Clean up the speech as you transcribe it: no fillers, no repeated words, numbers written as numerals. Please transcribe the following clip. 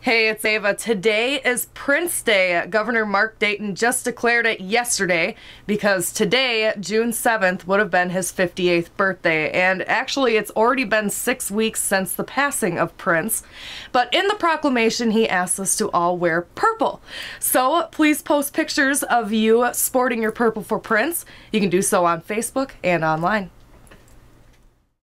Hey, it's Ava. Today is Prince Day. Governor Mark Dayton just declared it yesterday because today, June 7th, would have been his 58th birthday. And actually, it's already been 6 weeks since the passing of Prince. But in the proclamation, he asked us to all wear purple. So please post pictures of you sporting your purple for Prince. You can do so on Facebook and online.